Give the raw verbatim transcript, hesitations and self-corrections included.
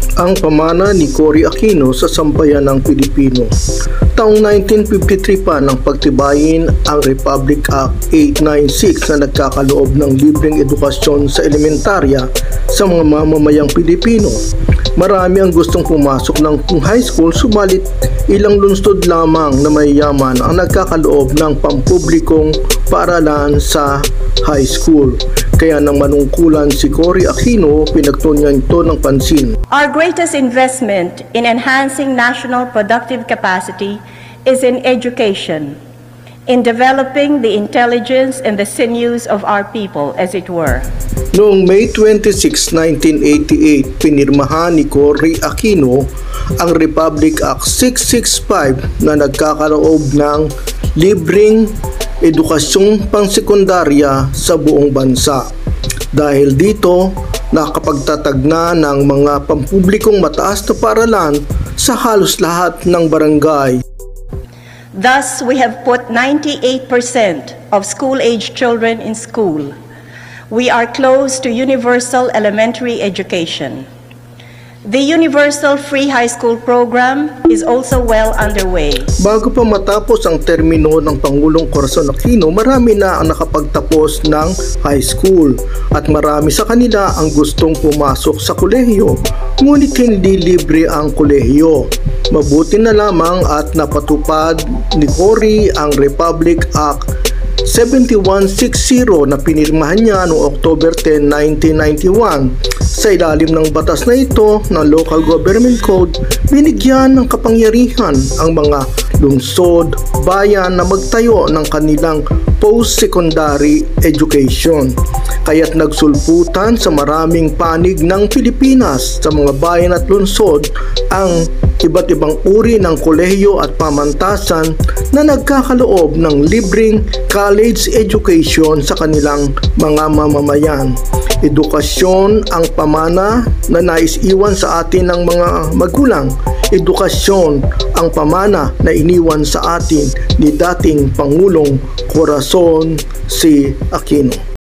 ang pamana ni Cory Aquino sa sambayan ng Pilipino. Taong nineteen fifty-three pa nang pagtibayin ang Republic Act eight ninety-six na nagkakaloob ng libreng edukasyon sa elementarya sa mga mamamayang Pilipino. Marami ang gustong pumasok ng high school, subalit ilang lungsod lamang na mayayaman ang nagkakaloob ng pampublikong paaralan sa high school. Kaya nang manungkulan si Cory Aquino, pinagtunyan ito ng pansin. Our greatest investment in enhancing national productive capacity is in education, in developing the intelligence and the sinews of our people, as it were. Noong May twenty-sixth, nineteen eighty-eight, pinirmahan ni Cory Aquino ang Republic Act six sixty-five na nagkakaloob ng libreng edukasyong pangsekundarya sa buong bansa. Dahil dito, nakapagtatag na ng mga pampublikong mataas na paaralan sa halos lahat ng barangay. Thus, we have put ninety-eight percent of school-age children in school. We are close to universal elementary education. The Universal Free High School Program is also well underway. Bago pa matapos ang termino ng Pangulong Corazon Aquino, marami na ang nakapagtapos ng high school at marami sa kanila ang gustong pumasok sa kolehiyo, ngunit hindi libre ang kolehiyo. Mabuti na lamang at napatupad ni Cory ang Republic Act seventy-one sixty na pinirmahan niya noong October tenth, nineteen ninety-one. Sa ilalim ng batas na ito ng Local Government Code, binigyan ng kapangyarihan ang mga lungsod, bayan na magtayo ng kanilang post-secondary education. Kaya't nagsulputan sa maraming panig ng Pilipinas sa mga bayan at lungsod ang iba't ibang uri ng kolehiyo at pamantasan na nagkakaloob ng libreng college education sa kanilang mga mamamayan. Edukasyon ang pamana na nais iwan sa atin ng mga magulang. Edukasyon ang pamana na iniwan sa atin ni dating Pangulong Corazon C. Aquino.